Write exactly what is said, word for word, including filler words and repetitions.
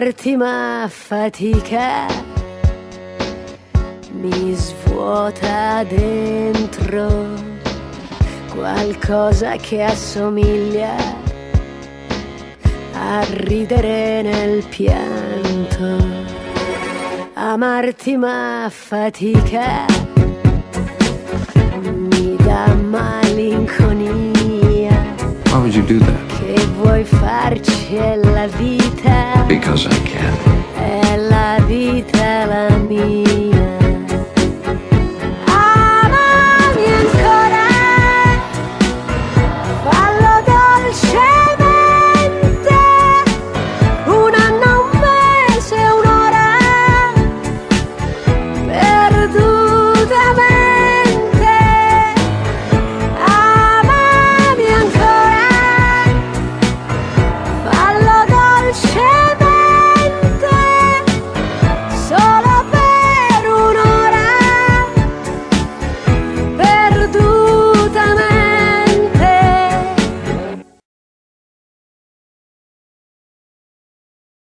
Amarti ma fatica, mi svuota dentro qualcosa che assomiglia a ridere nel pianto. Amarti ma fatica,